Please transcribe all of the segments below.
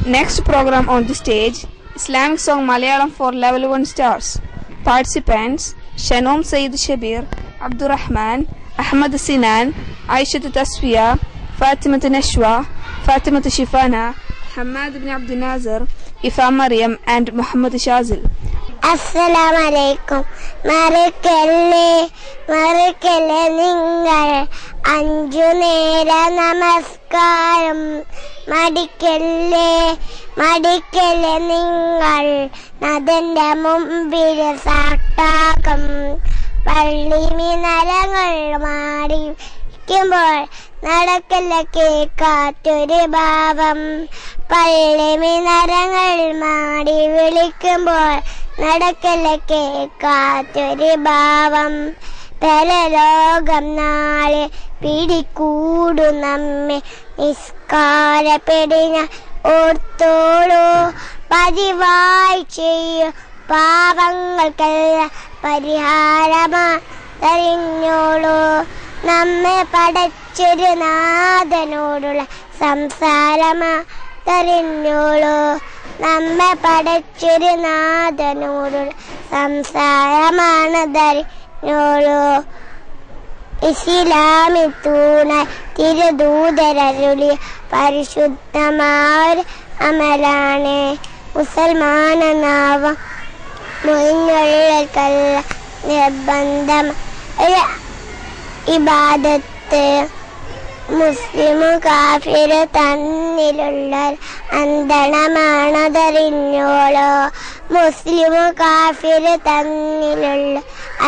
Next program on the stage, Islamic song Malayalam for level 1 stars. Participants: Shanom Saeed Shabir, Abdurrahman, Ahmad Sinan, Aishat Tasfiya, Fatima Nashwa, Fatima Shifana, Hamad ibn Abdul Nazar, Ifa Maryam and Muhammad Shazil. Assalamu alaikum. മറക്കല്ലേ നിങ്ങൾ അഞ്ചു നേര നമസ്കാരം. മടിക്കല്ലേ നിങ്ങൾ അതിന്റെ മുമ്പിൽ സാഷ്ടാംഗം. പള്ളി മിനാരങ്ങൾ മാടിക്കുമ്പോൾ നടക്കല്ല കേൾക്കാത്തൊരു ഭാവം. പള്ളി മിനാരങ്ങൾ മാടി വിളിക്കുമ്പോൾ നടക്കല്ല കേൾക്കാത്തൊരു ഭാവം. പരലോകം നാളെ പിടികൂടു നമ്മെ. നിസ്കാരപ്പെടിന ഓർത്തോളൂ, പതിവായി ചെയ്യൂ പാപങ്ങൾക്കെല്ലാം പരിഹാരമാറിഞ്ഞോളൂ. നമ്മെ പടച്ചൊരു നാഥനോടുള്ള സംസാരമാറിഞ്ഞോളൂ. നമ്മെ പടച്ചൊരു നാഥനോടുള്ള സംസാരമാണതറിഞ്ഞോളൂ. ഇസ്ലാമിൽ തൂണായി തിരുദൂതരരുളിയ പരിശുദ്ധമായ അമലാണ് മുസൽമാനാവാൻ മുന്നിലുള്ള നിർബന്ധം ഇബാദത്ത്. മുസ്ലിമു കാഫിറ് തന്നിലുള്ള അന്തണമാണതറിഞ്ഞോളൂ. മുസ്ലിമു കാഫിറ് തന്നിലുള്ള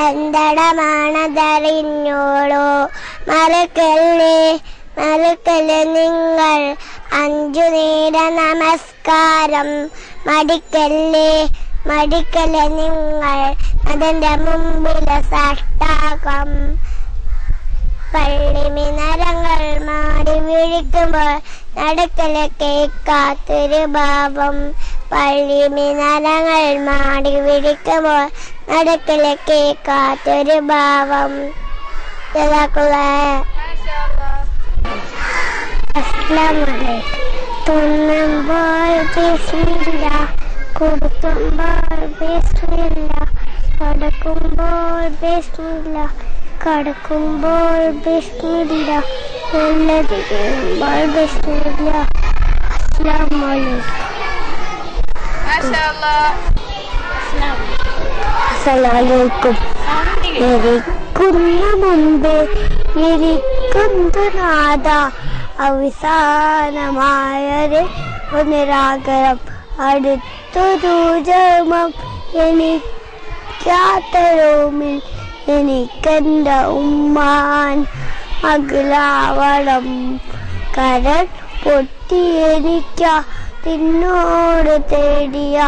അന്തണമാണതറിഞ്ഞോളൂ. മറക്കല്ലേ നിങ്ങൾ അഞ്ചു നേര നമസ്കാരം. മടിക്കല്ലേ നിങ്ങൾ അതിന്റെ മുമ്പിലെ സാഷ്ടാംഗം. പള്ളി മിനാരങ്ങൾ മാടി വിളിക്കുമ്പോൾ നടക്കല് കേൾക്കാത്തൊരു ഭാവം. പള്ളി മിനാരങ്ങൾ മാടി വിളിക്കുമ്പോൾ നടക്കല് കേൾക്കാത്തൊരു ഭാവം. തുന്നുമ്പോൾ ബിസ്മില്ല, കൊടുക്കുമ്പോൾ ബിസ്മില്ല, കടക്കുമ്പോൾ ബിസ്മില്ല, ഉള്ളതിരിക്കുമ്പോൾ ബിസ്മില്ല. അസ്സലാമു അലൈക്കും. ഇരിക്കുന്ന മുമ്പേ ഇരിക്കുന്നു നാഥ, അവസാനമായൊരു പുനരാഗരം. അടുത്തൊരു ജന്മം എനിക്കാത്തരോമിൽ എനിക്കെന്റെ ഉമ്മാൻ അകലാവണം. കരൾ പൊട്ടി എനിക്കതിനോട് തേടിയ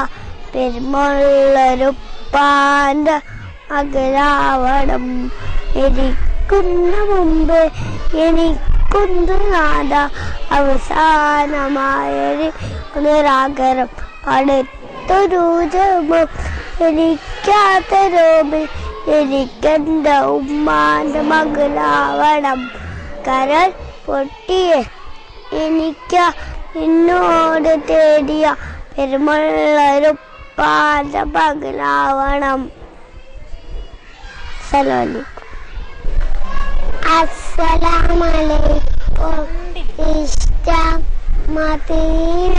പെരുമുള്ളൊരുപ്പാൻ്റെ അകലാവണം. ഇരിക്കുന്ന മുമ്പ് എനിക്കുന്നു നാഥ, അവസാനമായൊരു പുനരാഗരം. അടുത്തൊരു ജന്മം എനിക്കാത്തരോമിൽ എനിക്കെന്റെ ഉമ്മാന്റെ മകളാവണം. കരൾ പൊട്ടിയ എനിക്ക് നിന്നോട് തേടിയ പെരുമുള്ളൊരുപ്പാന്റെ മകളാവണം. അസ്സലാമു അലൈക്കും. ഇഷ്ടം മദീന,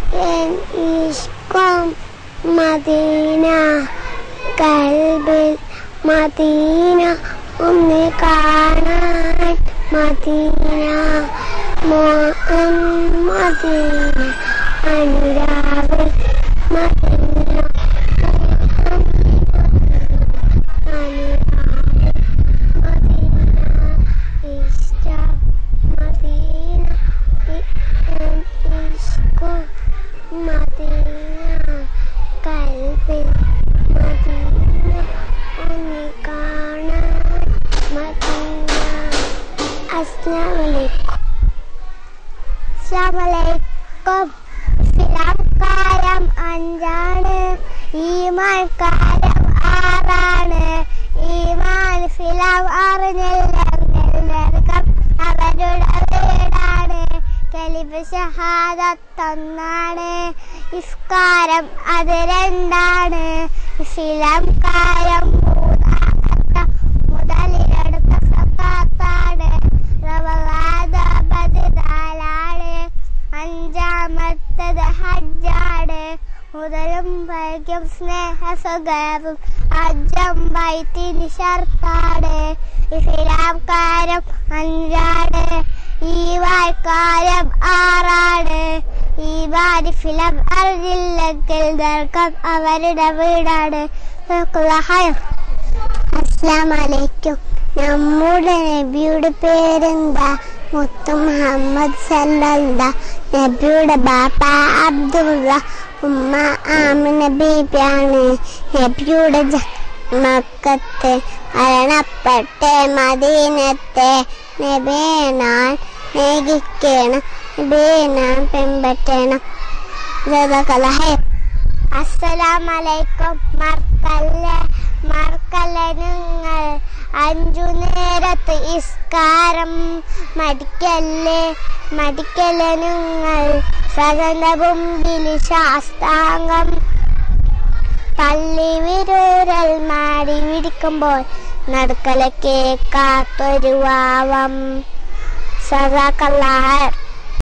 ഇഷ്കം മദീന, കൽബിൽ മദീന, ഒന്ന് കാണാൻ മദീന, മോഹം മദീന, അനുരാഗിൽ മദീന, അനുരാഗിൽ മദീന, ഇഷ്ടം മദീന, ഇഷ്കം മദീന, കൽബിൽ മദീന, ഒന്ന് കാണാൻ മദീന. അസ്സലാമലൈക്കും. ഇസ്ലാം കാലം 5 ഈമാൻ കാലം 6. ഈമാൻ ഇസ്ലാം അറിഞ്ഞില്ലെങ്കിൽ അവരുടെ വീടാണ്. കലിമ ഷഹാദത്തൊന്നാണ്, ഇഫ്കാരം അത് രണ്ടാണ്, ഇസ്ലാം കാരം മൂന്നാമത്തെ മുതലിലെടുത്ത സക്കാത്താണ്, റമളാൻ 14 അഞ്ചാമത്തത് ഹജ്ജാണ്, മുതലും വൈകും സ്നേഹസുഖവും ഹജ്ജം വൈത്തിന് ഷർത്താണ്, ഇസ്ലാം കാരം 5 ഈമാൻ കാരം 6 ഈമാൻ ഫിലം അറിഞ്ഞില്ലെങ്കിൽ നരകം അവരുടെ വീടാണ്. അസ്സലാമു അലൈക്കും. നമ്മുടെ നബിയുടെ പേരെന്താ? മുത്തു മുഹമ്മദ് സല്ലല്ലാഹു. നബിയുടെ ബാപ്പ അബ്ദുള്ള, ഉമ്മ ആമിന ബീബിയാണ്. നബിയുടെ മക്കത്ത് മരണപ്പെട്ട മദീനത്തെ നബിയെന്നാൻ സ്നേഹിക്കണം, നബിയെന്നാൻ പിൻപറ്റണം. അസ്സലാമു അലൈക്കും. മറക്കല്ലേ നിങ്ങൾ 5 നേരത്ത് ഇസ്കാരം മടിക്കല്ലേ നിങ്ങൾ, സകല മുമ്പിൽ ശാസ്താംഗം പള്ളി വിരൂരൽ മാടി വിടിക്കുമ്പോൾ നടുക്കല കേൾക്കാത്തൊരു വാവം. സദാക്കല്ലാഹ്.